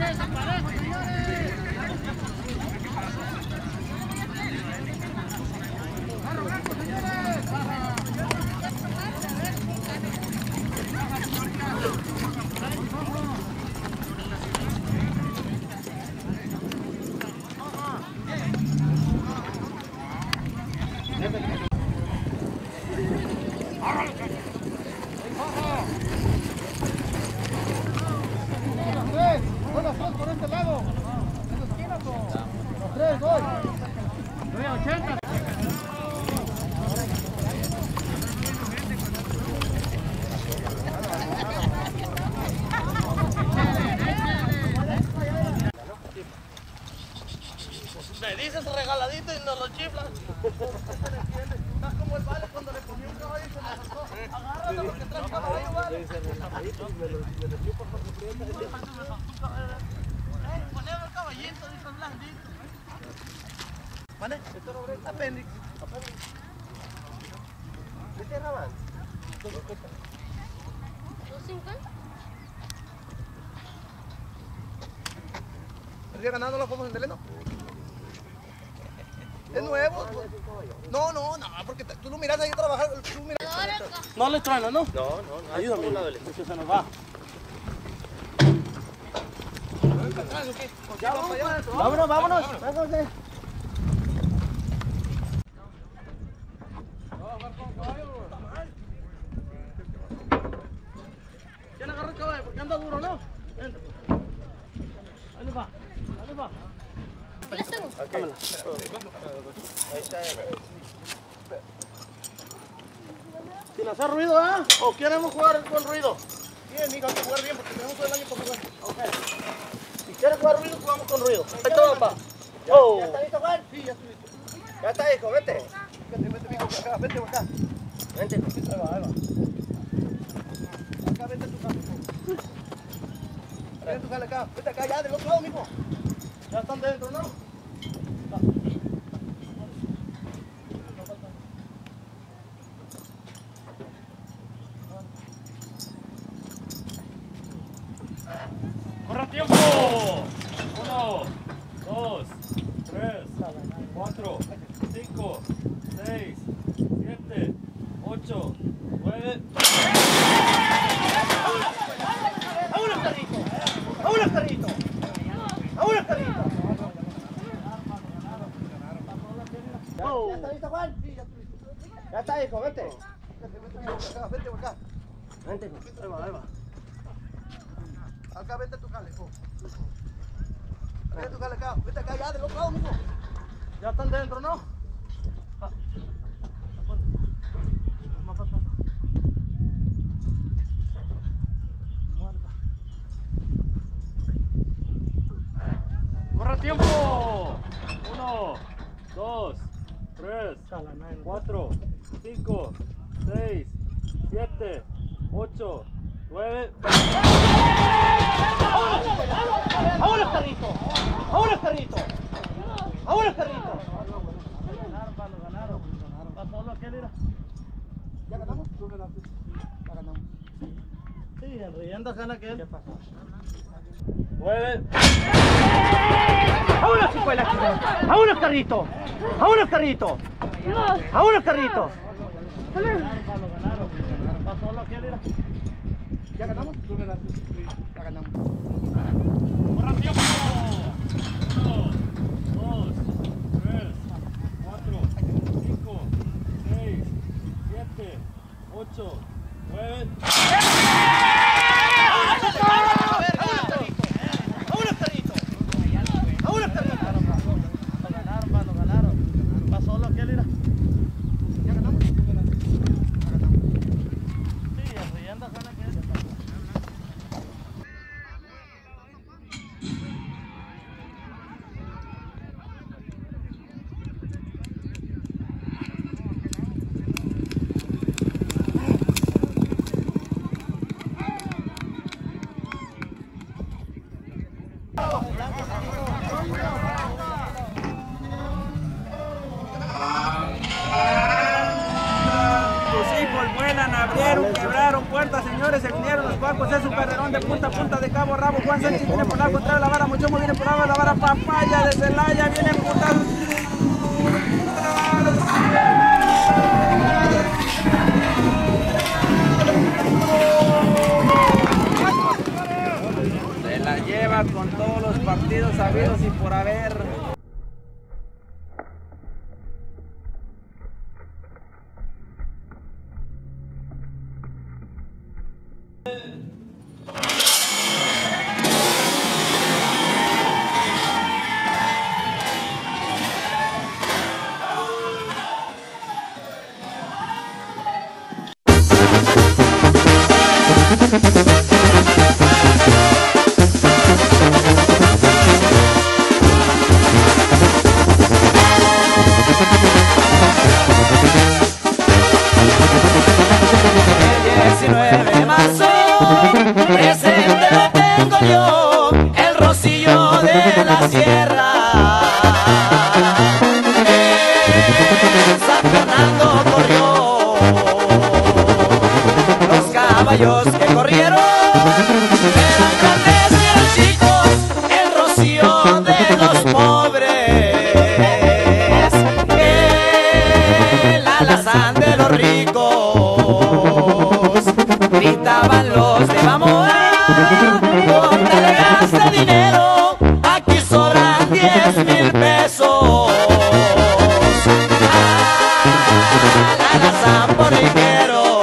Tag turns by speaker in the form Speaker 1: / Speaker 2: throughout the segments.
Speaker 1: Me dices regaladito y nos lo chiflan. Estás como el vale cuando le ponía un caballo y se me soltó. Agárralo porque trae el caballo, vale. Ponemos el caballito, dice el blandito. ¿Vale? Apéndice. ¿Qué tierra van?
Speaker 2: 250.
Speaker 1: ¿El día ganado lo podemos venderle, no? Es nuevo. No, porque tú lo miras ahí a trabajar. No le truena, ¿no?
Speaker 3: No,
Speaker 1: Ayúdame. Eso se nos va. Vámonos. ¿Quién agarra el caballo? Porque anda duro, ¿no? Ahí va.
Speaker 2: Las tengo.
Speaker 3: Ahí está.
Speaker 1: Sin hacer ruido, ¿eh? ¿O queremos jugar con ruido?
Speaker 3: Bien, amigo, hay que jugar bien porque tenemos todo el año para jugar.
Speaker 1: Ok. Si quieres jugar ruido, jugamos con ruido. Ahí está, papá. Oh.
Speaker 3: ¿Ya está listo, Juan?
Speaker 1: Sí, ya estoy listo.
Speaker 3: Ya está, hijo, vete.
Speaker 1: Vete, mijo, acá, vete acá.
Speaker 3: Vente.
Speaker 1: Ahí va. Acá, vete a tu casa. Vete a tu casa acá. Vete acá, ya, del otro lado, mijo. Ya están dentro, ¿no?
Speaker 4: ¡Corre tiempo! 1, 2, 3, 4, 5, 6, 7, 8, 9.
Speaker 1: ¡Vámonos, carrito!
Speaker 3: ¿Ya está listo, Juan?
Speaker 1: Sí, ya estoy listo.
Speaker 3: Ya está, hijo, vete.
Speaker 1: Vete acá.
Speaker 3: Vente, hijo.
Speaker 1: Ahí va. Acá, vete a tu jale, hijo. Vete a tu jale acá. Vete acá, ya, del otro lado, mijo. Ya están dentro, ¿no?
Speaker 4: ¡Corre tiempo! 1, 2, 3, 4, 5, 6, 7, 8, 9.
Speaker 1: ¡Vámonos, carrito! Ganaron. Pasó lo que él era. ¿Ya ganamos? Tú ganaste. Ya ganamos. Sí, en riendas gana que él. ¿Qué pasó?
Speaker 4: 9.
Speaker 1: ¡Vámonos, chicuela! ¡Vámonos, carrito! Ganaron. Pasó lo que él era. ¿Ya ganamos? Tú ganaste. Sí, ya ganamos.
Speaker 4: ¡Corre tiempo! 1, 2, 3, 4, 5, 6, 7, 8, 9.
Speaker 1: Ganaron. Pasó lo que él era. ¿Ya ganamos? Tú ganaste. Ya ganamos. Sí, en riendas gana que él.
Speaker 5: Abrieron, quebraron puertas, señores, se vinieron los pacos, es un carrerón de punta a punta de Cabo Rabo. Juan Sánchez viene por la contraria, la vara Mochomo viene por la vara Papaya de Celaya, viene putados. Se la lleva con todos los partidos habidos y por haber.
Speaker 6: Presente lo tengo yo, el rocío de la sierra. En San Fernando corrió los caballos que corrieron, eran grandes y eran chicos, el rocío de los pobres, el alazán de los ricos. Gritaban los de Zamora, ¿dónde gasta dinero? Aquí sobran 10,000 pesos. Al alazán por ligero,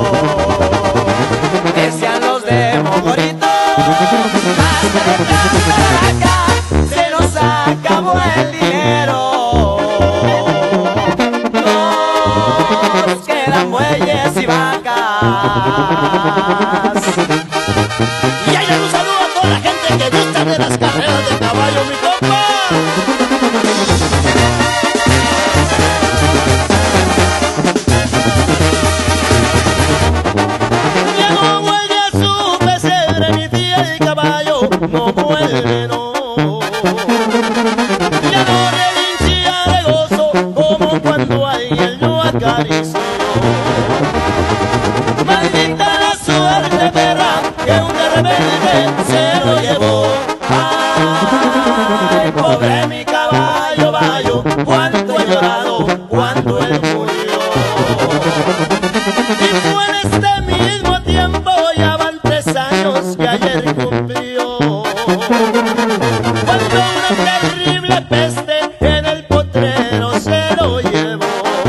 Speaker 6: decían los de Mogorito, hasta de Caraca se nos acabó el dinero. Nos quedan bueyes y vacas. Y hay un saludo a toda la gente que gusta de las carreras de caballo, mi compa. Ya no vuelve a su pesebre, mi fiel caballo, no vuelve, no. Ya no relinchía de gozo como cuando alguien lo acarició. Maldita la suerte, perra, que un de repente se lo llevó. Ay, pobre mi caballo, bayo, cuánto he llorado cuando él murió. Y fue en este mismo tiempo, ya van 3 años que ayer cumplió, cuando una terrible peste en el potrero se lo llevó.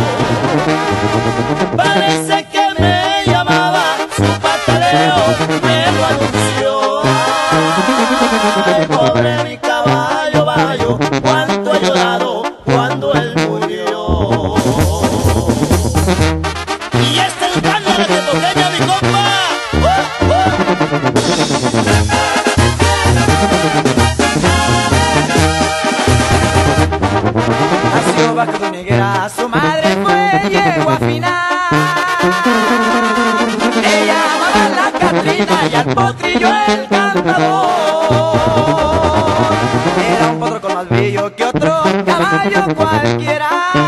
Speaker 6: Parece que me llamaba, su pataleo me lo anunció. Ay, pobre mi caballo, bayo, cuánto he llorado cuando él murió. Y este es el plan de la pequeña, mi compa. Nació bajo de una higuera, su madre fue yegua final. Ella amaba la Catrina y al potrillo el cantador. Era un potro con más brillo que otro caballo cualquiera.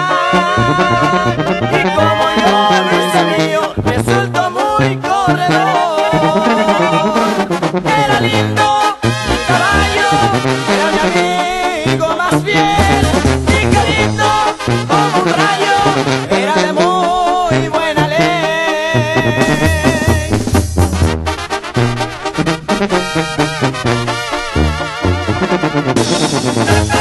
Speaker 6: Y como yo lo hice mío, resultó muy corredor. Era lindo mi caballo, era mi amigo más fiel. Y qué lindo como un rayo, era de muy buena ley.